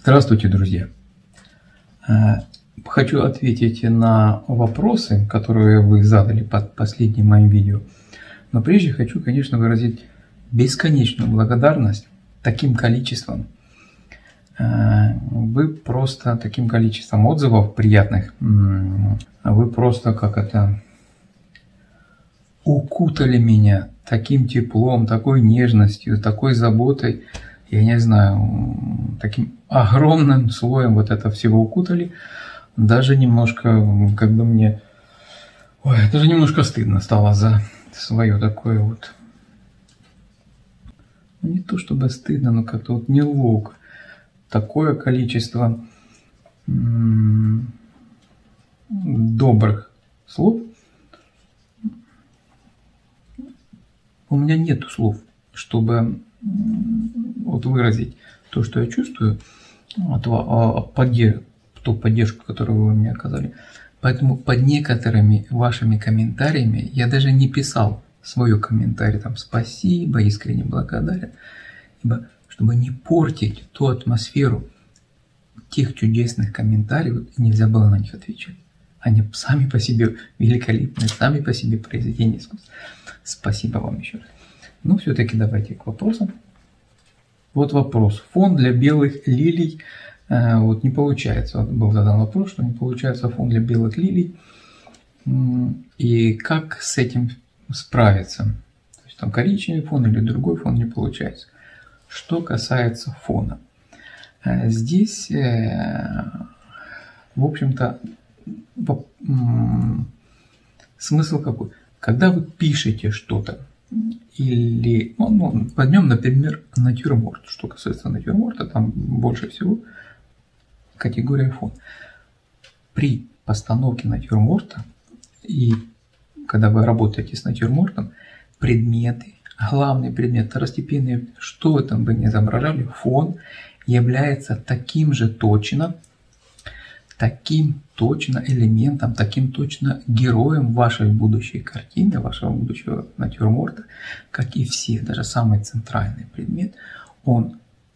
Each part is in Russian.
Здравствуйте, друзья! Хочу ответить на вопросы, которые вы задали под последним моим видео. Но прежде хочу, конечно, выразить бесконечную благодарность таким количеством. Вы просто таким количеством отзывов приятных, вы просто укутали меня таким теплом, такой нежностью, такой заботой. Я не знаю, таким огромным слоем вот это всего укутали. Даже немножко, мне... Ой, даже немножко стыдно стало за свое такое вот... Не то чтобы стыдно, но как-то вот неловко. Такое количество добрых слов. У меня нету слов, чтобы вот выразить то, что я чувствую, ту поддержку, которую вы мне оказали. Поэтому под некоторыми вашими комментариями я даже не писал свой комментарий, там спасибо, искренне благодарен, ибо чтобы не портить ту атмосферу тех чудесных комментариев, нельзя было на них отвечать. Они сами по себе великолепны, сами по себе произведения искусства. Спасибо вам еще раз. Но все-таки давайте к вопросам. Вот вопрос. Фон для белых лилий. Вот не получается. Вот был задан вопрос, что не получается фон для белых лилий. И как с этим справиться? То есть там коричневый фон или другой фон не получается. Что касается фона. Здесь, в общем-то, смысл какой? Когда вы пишете что-то, или, возьмем, например, натюрморт. Что касается натюрморта, там больше всего категория фон. При постановке натюрморта, и когда вы работаете с натюрмортом, предметы, главный предмет, второстепенные, что вы там бы ни изображали, фон является таким точно элементом, таким точно героем вашей будущей картины, вашего будущего натюрморта, как и все, даже самый центральный предмет, он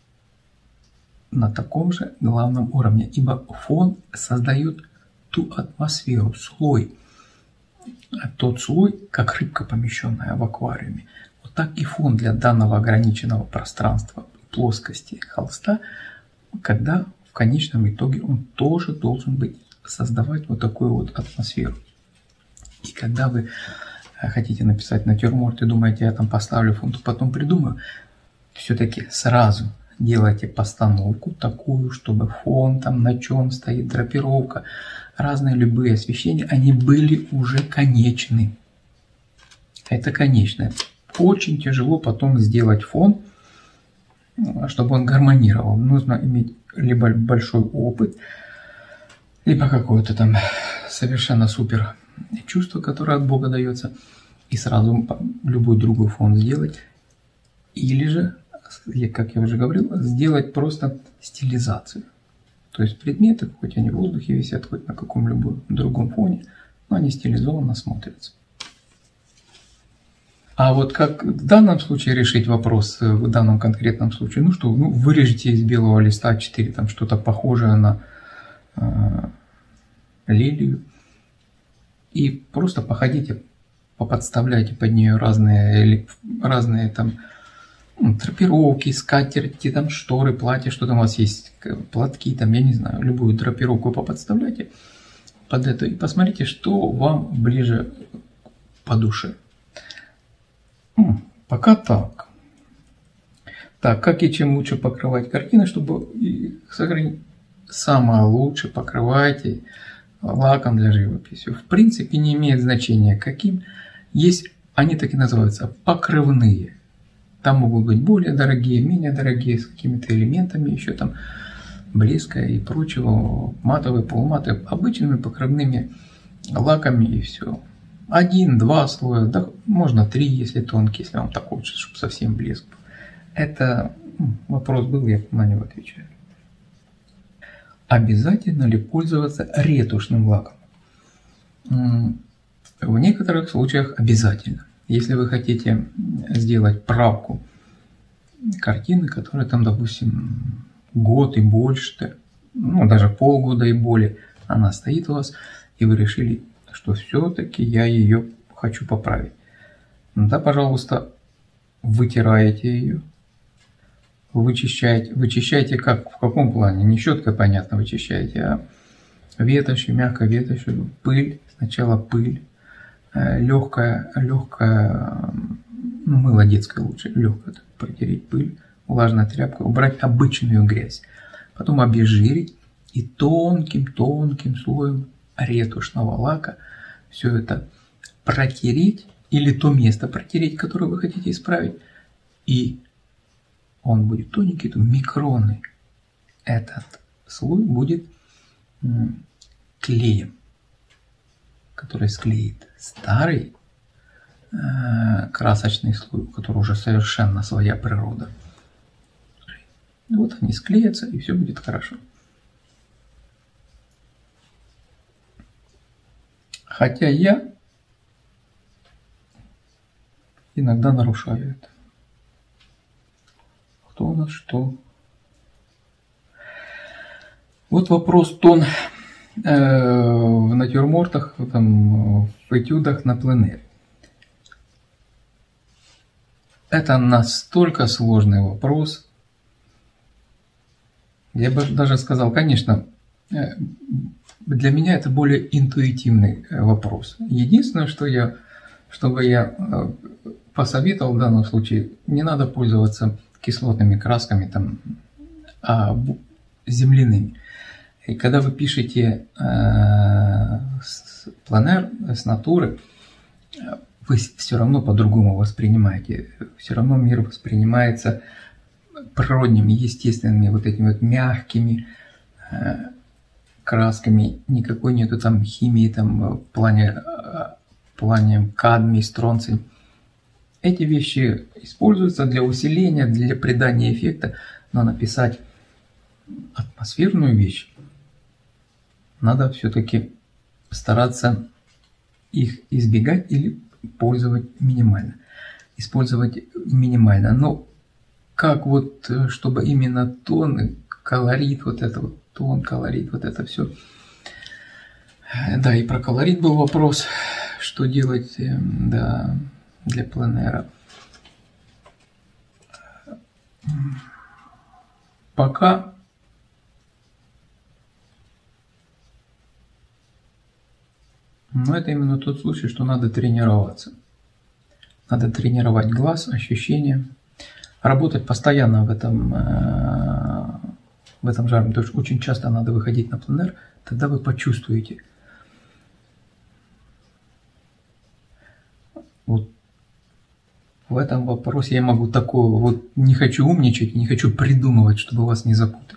на таком же главном уровне, ибо фон создает ту атмосферу, слой, тот слой, как рыбка, помещенная в аквариуме. Вот так и фон для данного ограниченного пространства, плоскости холста, когда в конечном итоге он тоже должен создавать вот такую вот атмосферу. И когда вы хотите написать натюрморт и думаете, я там поставлю фон, то потом придумаю, все-таки сразу делайте постановку такую, чтобы фон, там на чем стоит драпировка, разные любые освещения, они были уже конечны. Это конечное. Очень тяжело потом сделать фон, чтобы он гармонировал. Нужно иметь либо большой опыт, либо какое-то там совершенно супер чувство, которое от Бога дается, и сразу любой другой фон сделать. Или же, как я уже говорил, сделать просто стилизацию. То есть предметы, хоть они в воздухе висят, хоть на каком-либо другом фоне, но они стилизованно смотрятся. А вот как в данном случае решить вопрос, в данном конкретном случае? Вырежите из белого листа 4, там что-то похожее на лилию. И просто походите, поподставляйте под нее разные там драпировки, скатерти, там шторы, платья, что там у вас есть, платки, там, я не знаю, любую драпировку поподставляйте под это и посмотрите, что вам ближе по душе. Пока так. Так, как и чем лучше покрывать картины, чтобы сохранить? Самое лучше покрывайте лаком для живописи. В принципе, не имеет значения каким. Есть, они так и называются, покрывные. Там могут быть более дорогие, менее дорогие, с какими-то элементами еще там блеска и прочего, матовые, полуматовые, обычными покрывными лаками и все. 1-2 слоя, да, можно 3, если тонкий, если вам так хочется, чтобы совсем блеск был. Это вопрос был, я на него отвечаю. Обязательно ли пользоваться ретушным лаком? В некоторых случаях обязательно. Если вы хотите сделать правку картины, которая там, допустим, год и больше, ну даже полгода и более, она стоит у вас, и вы решили, что все-таки я ее хочу поправить. Да, пожалуйста, вытираете ее, вычищаете как, в каком плане, не щеткой, понятно, вычищаете, а ветошью, мягкой ветошью, пыль, сначала пыль, легкая, ну, мыло детское лучше, легкое, протереть пыль, влажной тряпкой, убрать обычную грязь, потом обезжирить и тонким слоем ретушного лака все это протереть, или то место протереть, которое вы хотите исправить, и он будет тоненький, микронный. Этот слой будет клеем, который склеит старый красочный слой, у которого уже совершенно своя природа. И вот они склеятся, и все будет хорошо. Хотя я иногда нарушаю это. Кто у нас что? Вот вопрос тон в натюрмортах, там, в этюдах на пленэре. Это настолько сложный вопрос. Я бы даже сказал, конечно, для меня это более интуитивный вопрос. Единственное, чтобы я посоветовал в данном случае, не надо пользоваться кислотными красками, там, а земляными. И когда вы пишете пленэр с натуры, вы все равно по-другому воспринимаете. Все равно мир воспринимается природными, естественными, вот этими вот мягкими красками. Никакой нету там химии там, в плане кадмий, стронций. Эти вещи используются для усиления, для придания эффекта, но написать атмосферную вещь надо все-таки стараться их избегать или использовать минимально. Но как вот, чтобы именно тон, колорит, вот это вот, тон, колорит, вот это все. Да, и про колорит был вопрос, что делать, да, для пленэра. Пока но это именно тот случай, что надо тренироваться. Надо тренировать глаз, ощущения, работать постоянно в этом жанре, потому что очень часто надо выходить на пленэр, тогда вы почувствуете. Вот в этом вопросе я могу такое, вот не хочу умничать, не хочу придумывать, чтобы вас не запутать.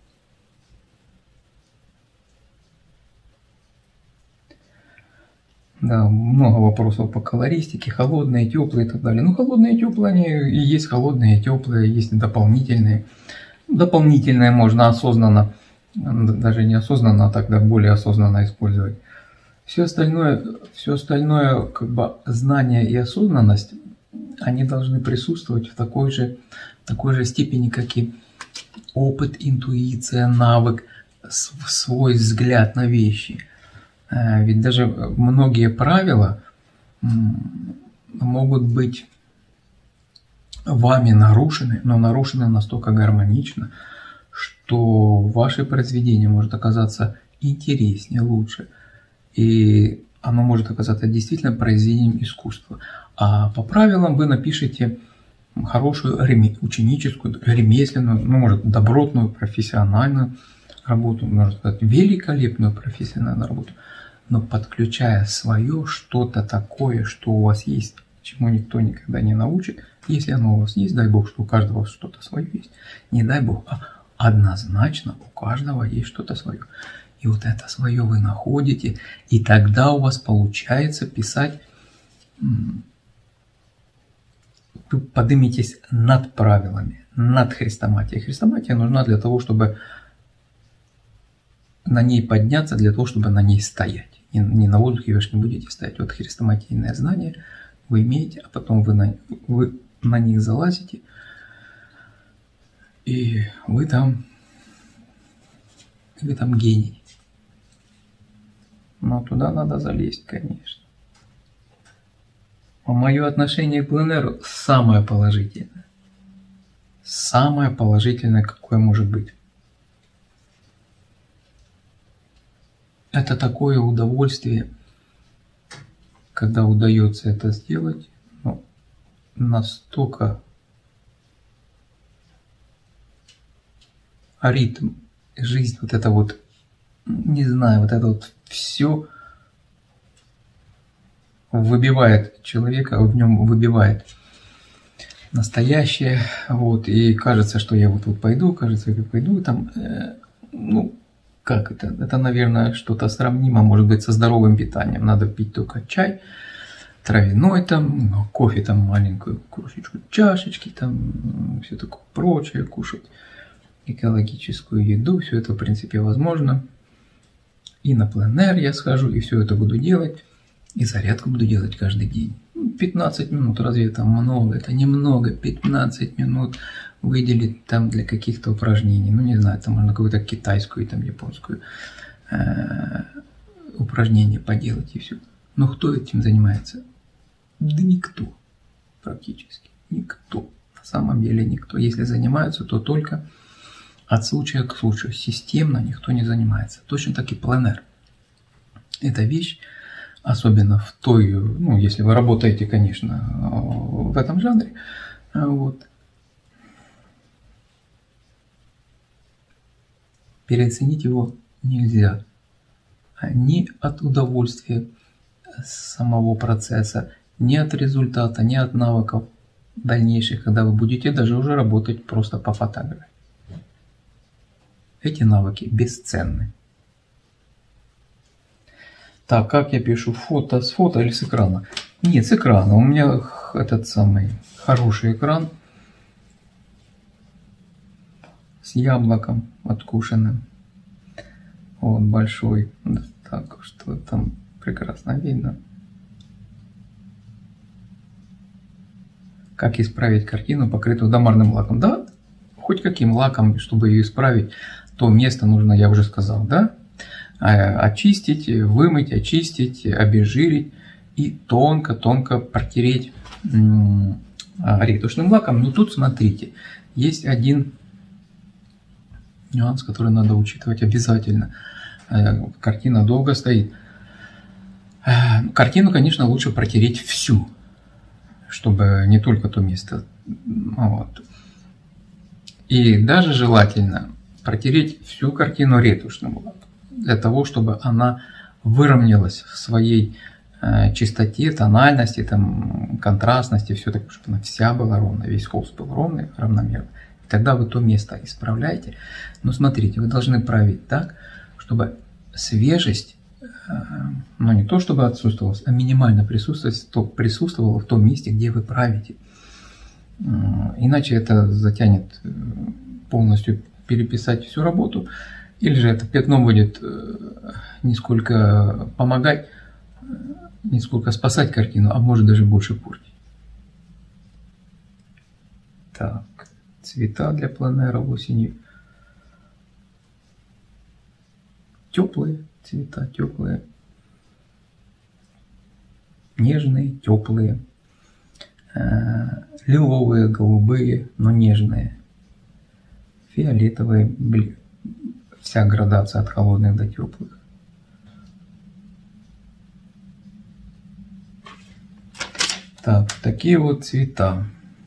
Да, много вопросов по колористике, холодные, теплые и так далее. Ну, холодные и теплые, они и есть холодные и теплые, есть дополнительные. Дополнительные можно осознанно, даже не осознанно, а тогда более осознанно использовать. Все остальное, как бы знание и осознанность, они должны присутствовать в такой же степени, как и опыт, интуиция, навык, свой взгляд на вещи. Ведь даже многие правила могут быть вами нарушены, но нарушены настолько гармонично, что ваше произведение может оказаться интереснее, лучше. И оно может оказаться действительно произведением искусства. А по правилам вы напишите хорошую ученическую, ремесленную, ну, может, добротную, профессиональную работу, можно сказать, великолепную профессиональную работу, но подключая свое что-то такое, что у вас есть, чему никто никогда не научит. Если оно у вас есть, дай Бог, что у каждого что-то свое есть. Не дай Бог, а однозначно у каждого есть что-то свое. И вот это свое вы находите, и тогда у вас получается писать, вы подниметесь над правилами, над хрестоматией. Хрестоматия нужна для того, чтобы на ней подняться, для того, чтобы на ней стоять. Не на воздухе вы же не будете стоять. Вот хрестоматийное знание вы имеете, а потом вы на них залазите, и вы там Вы там гений. Но туда надо залезть, конечно. А мое отношение к пленеру самое положительное. Самое положительное, какое может быть. Это такое удовольствие, когда удается это сделать, ну, настолько ритм, жизнь, вот это вот, не знаю, вот это вот все выбивает человека, в нем выбивает настоящее, вот, и кажется, что я вот пойду, кажется, я пойду, там, ну, как это? Это, наверное, что-то сравнимо, может быть, со здоровым питанием. Надо пить только чай, травяной там, кофе там маленькую кружечку, чашечки там, все такое прочее кушать, экологическую еду, все это, в принципе, возможно. И на пленэр я схожу, и все это буду делать, и зарядку буду делать каждый день. 15 минут, разве это много? Это немного, 15 минут выделить там для каких-то упражнений. Ну, не знаю, там можно какую-то китайскую, там японскую упражнение поделать и все. Но кто этим занимается? Да никто. Практически никто. На самом деле никто. Если занимаются, то только от случая к случаю. Системно никто не занимается. Точно так и пленэр. Это вещь, особенно в той, ну, если вы работаете, конечно, в этом жанре, вот, переоценить его нельзя. Ни от удовольствия самого процесса, ни от результата, ни от навыков дальнейших, когда вы будете даже уже работать просто по фотографии. Эти навыки бесценны. Так, как я пишу? Фото с фото или с экрана? Нет, с экрана. У меня этот самый хороший экран с яблоком откушенным. Вот большой. Да, так что там прекрасно видно. Как исправить картину, покрытую домарным лаком? Да, хоть каким лаком, чтобы ее исправить, то место нужно, я уже сказал, да? Очистить, вымыть, очистить, обезжирить и тонко-тонко протереть ретушным лаком. Но тут, смотрите, есть один нюанс, который надо учитывать обязательно. Картина долго стоит. Картину, конечно, лучше протереть всю, чтобы не только то место. Вот. И даже желательно протереть всю картину ретушным лаком, для того, чтобы она выровнялась в своей чистоте, тональности, там, контрастности, все такое, чтобы она вся была ровная, весь холст был ровный, равномерный. И тогда вы то место исправляете. Но смотрите, вы должны править так, чтобы свежесть, ну не то чтобы отсутствовала, а минимально присутствовала в том месте, где вы правите. Иначе это затянет полностью переписать всю работу, или же это пятно будет не сколько помогать, не сколько спасать картину, а может даже больше портить. Так, цвета для пленэра осенью. Теплые цвета, теплые, нежные, теплые, лиловые, голубые, но нежные, фиолетовые, вся градация от холодных до теплых. Так, такие вот цвета.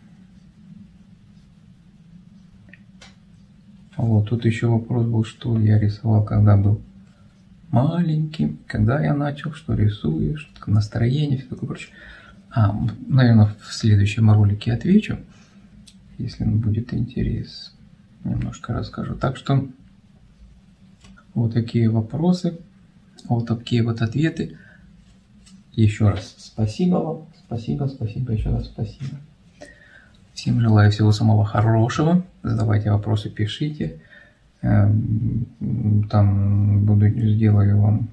Вот, тут еще вопрос был, что я рисовал, когда был маленьким, когда я начал, что рисую, что настроение, все такое прочее. Наверное, в следующем ролике отвечу, если будет интерес, немножко расскажу. Так что вот такие вопросы, вот такие вот ответы. Еще раз спасибо вам, спасибо, еще раз спасибо. Всем желаю всего самого хорошего, задавайте вопросы, пишите. Там сделаю вам,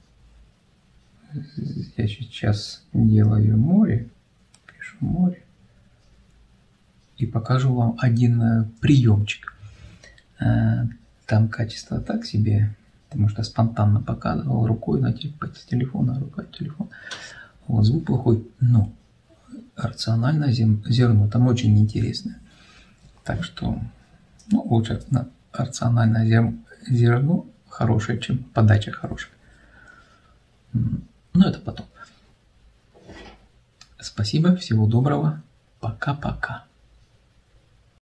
я сейчас делаю море, пишу море, и покажу вам один приемчик. Там качество так себе, потому что спонтанно показывал рукой на телефон, рука телефон. Вот звук плохой, но рациональное зерно там очень интересное. Так что, ну, лучше рациональное зерно хорошее, чем подача хорошая. Но это потом. Спасибо, всего доброго, пока-пока.